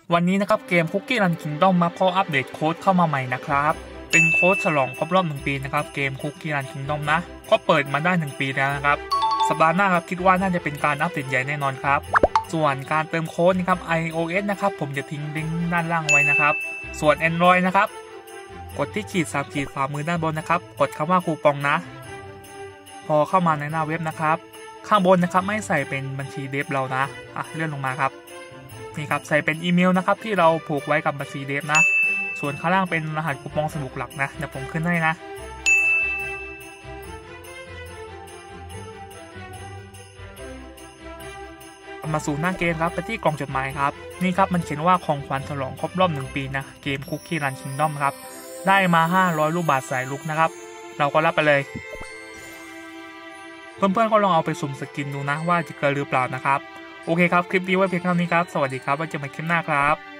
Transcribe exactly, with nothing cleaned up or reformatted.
วันนี้นะครับเกม Cookie Run Kingdom มาพออัปเดตโค้ดเข้ามาใหม่นะครับเป็นโค้ดฉลองครบรอบหนึ่งปีนะครับเกม Cookie Run Kingdom นะก็เปิดมาได้หนึ่งปีแล้วนะครับสัปดาห์หน้าครับคิดว่าน่าจะเป็นการอัปเดตใหญ่แน่นอนครับส่วนการเติมโค้ดนะครับ iOS นะครับผมจะทิ้งลิงก์ด้านล่างไว้นะครับส่วน Android นะครับกดที่ขีดสามขีดขวามือด้านบนนะครับกดคำว่าคูปองนะพอเข้ามาในหน้าเว็บนะครับข้างบนนะครับไม่ใส่เป็นบัญชีเดฟเรานะอ่ะเลื่อนลงมาครับนี่ครับใส่เป็นอีเมลนะครับที่เราผูกไว้กับบัญชีเดฟนะส่วนข้างล่างเป็นรหัสคูปองสนุกหลักนะเดี๋ยวผมขึ้นให้นะมาสู่หน้าเกมครับไปที่กล่องจดหมายครับนี่ครับมันเขียนว่าของขวัญฉลองครบรอบหนึ่งปีนะเกม Cookie Run Kingdom ครับได้มาห้าร้อยลูกบาศก์สายลุกนะครับเราก็รับไปเลยเพื่อนๆก็ลองเอาไปสุ่มสกินดูนะว่าจะเกินหรือเปล่านะครับโอเคครับคลิปนี้ไว้เพียงเท่านี้ครับสวัสดีครับไว้เจอกันใหม่คลิปหน้าครับ